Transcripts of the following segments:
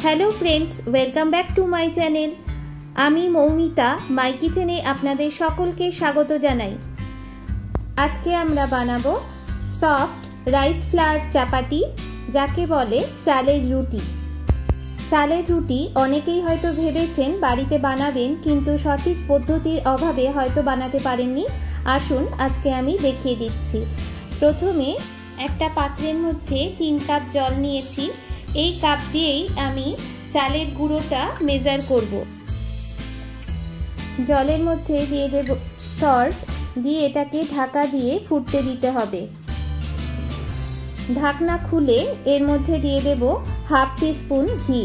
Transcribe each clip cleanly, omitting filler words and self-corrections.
Hello friends, welcome back to my channel. আমি মৌমিতা মাই কিচেনে আপনাদের সকলকে স্বাগত জানাই। আজকে আমরা বানাবো সফট রাইস ফ্লাওয়ার চাপাটি, যাকে বলে চালের রুটি। চালের রুটি অনেকেই হয়তো ভেবেছেন বাড়িতে বানাবেন, কিন্তু সঠিক পদ্ধতির অভাবে হয়তো বানাতে পারেননি। আসুন আজকে আমি দেখিয়ে দিচ্ছি। প্রথমে একটা পাত্রের মধ্যে 3 কাপ জল নিয়েছি। এই কাপ দিয়েই আমি চালের গুঁড়োটা মেজার করব। জলের মধ্যে দিয়ে দেব সল্ট, দিয়ে এটাকে ঢাকা দিয়ে ফুটতে দিতে হবে। ঢাকনা খুলে এর মধ্যে দিয়ে দেব হাফ টিস্পুন ঘি।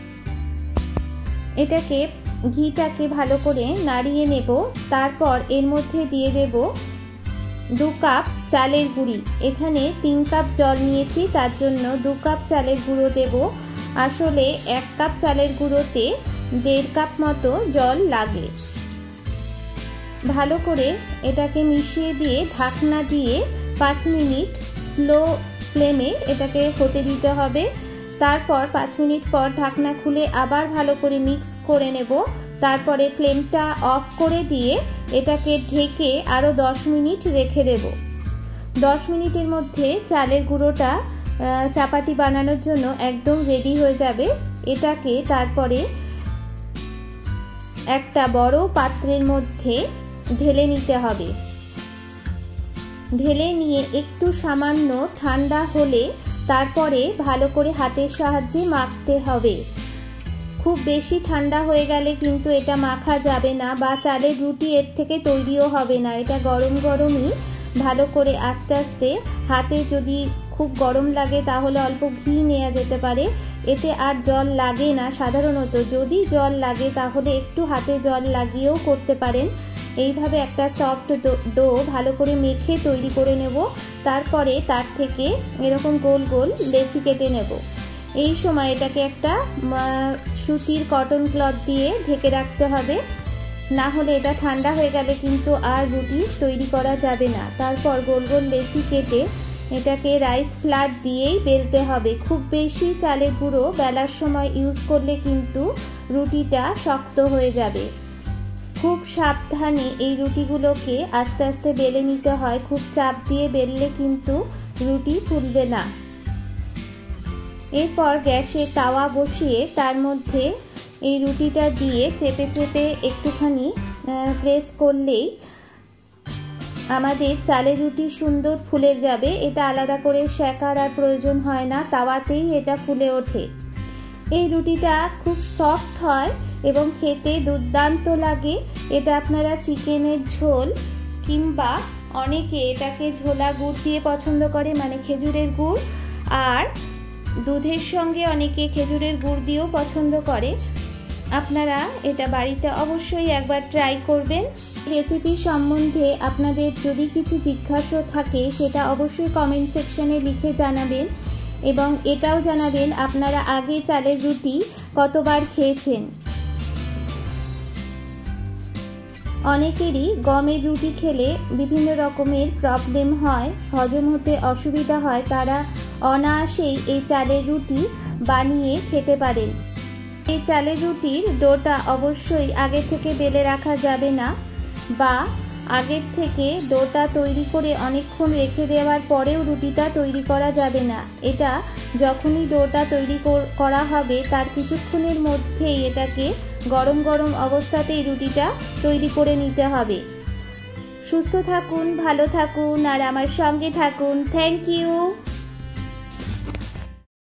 ঘিটাকে ভালো করে নাড়িয়ে নেব। তারপর এর মধ্যে দিয়ে দেব 2 কাপ চালের গুঁড়ি। এখানে 3 কাপ জল নিয়েছি, তার জন্য 2 কাপ চালের গুঁড়ো দেব। আসলে 1 কাপ চালের গুঁড়োতে 1.5 কাপ মতো জল লাগে। ভালো করে এটাকে মিশিয়ে দিয়ে ঢাকনা দিয়ে 5 মিনিট স্লো ফ্লেমে এটাকে হতে দিতে হবে। তারপর 5 মিনিট পর ঢাকনা খুলে আবার ভালো করে মিক্স করে নেব। তারপরে ফ্লেমটা অফ করে দিয়ে এটাকে ঢেকে আরও 10 মিনিট রেখে দেব। 10 মিনিটের মধ্যে চালের গুঁড়োটা চাপাটি বানানোর জন্য একদম রেডি হয়ে যাবে। এটাকে তারপরে একটা বড় পাত্রের মধ্যে ঢেলে নিতে হবে। ঢেলে নিয়ে একটু সামান্য ঠান্ডা হলে তারপরে ভালো করে হাতের সাহায্যে মাখতে হবে। খুব বেশি ঠান্ডা হয়ে গেলে কিন্তু এটা মাখা যাবে না, বা চালের রুটি এর থেকে তৈরিও হবে না। এটা গরম গরমই ভালো করে আস্তে আস্তে হাতে, যদি খুব গরম লাগে তাহলে অল্প ঘি নেওয়া যেতে পারে। এতে আর জল লাগে না। সাধারণত যদি জল লাগে তাহলে একটু হাতে জল লাগিয়েও করতে পারেন। এইভাবে একটা সফট ডো ভালো করে মেখে তৈরি করে নেব। তারপরে তার থেকে এরকম গোল গোল লেচি কেটে নেব। এই সময় এটাকে একটা সুতির কটন ক্লথ দিয়ে ঢেকে রাখতে হবে, না হলে এটা ঠান্ডা হয়ে গেলে কিন্তু আর রুটি তৈরি করা যাবে না। তারপর গোল গোল লেচি কেটে এটাকে রাইস ফ্লাওয়ার দিয়েই বেলতে হবে। খুব বেশি চালের গুঁড়ো বেলার সময় ইউজ করলে কিন্তু রুটিটা শক্ত হয়ে যাবে। খুব সাবধানে এই রুটিগুলোকে আস্তে আস্তে বেলে নিতে হয়। খুব চাপ দিয়ে বেললে কিন্তু রুটি ফুলবে না। এরপর গ্যাসে তাওয়া বসিয়ে তার মধ্যে এই রুটিটা দিয়ে চেপে চেপে একটুখানি প্রেস করলেই আমাদের চালের রুটি সুন্দর ফুলে যাবে। এটা আলাদা করে সেকার আর প্রয়োজন হয় না, তাওয়াতেই এটা ফুলে ওঠে। এই রুটিটা খুব সফট হয় এবং খেতে দুর্দান্ত লাগে। এটা আপনারা চিকেনের ঝোল কিংবা অনেকে এটাকে ঝোলা গুড় দিয়ে পছন্দ করে, মানে খেজুরের গুড়, আর দুধের সঙ্গে অনেকে খেজুরের গুড় দিয়েও পছন্দ করে। আপনারা এটা বাড়িতে অবশ্যই একবার ট্রাই করবেন। রেসিপি সম্বন্ধে আপনাদের যদি কিছু জিজ্ঞাসা থাকে সেটা অবশ্যই কমেন্ট সেকশনে লিখে জানাবেন, এবং এটাও জানাবেন আপনারা আগে চালের রুটি কতবার খেয়েছেন। অনেকেরই গমের রুটি খেলে বিভিন্ন রকমের প্রবলেম হয়, হজম হতে অসুবিধা হয়। তারা অনায়াসেই এই চালের রুটি বানিয়ে খেতে পারেন। এই চালের রুটির ডোটা অবশ্যই আগে থেকে বেলে রাখা যাবে না, বা আগের থেকে ডোটা তৈরি করে অনেকক্ষণ রেখে দেওয়ার পরেও রুটিটা তৈরি করা যাবে না। এটা যখনই ডোটা তৈরি করা হবে তার কিছুক্ষণের মধ্যেই এটাকে গরম গরম অবস্থাতেই রুটিটা তৈরি করে নিতে হবে। সুস্থ থাকুন, ভালো থাকুন, আর আমার সঙ্গে থাকুন। Thank you.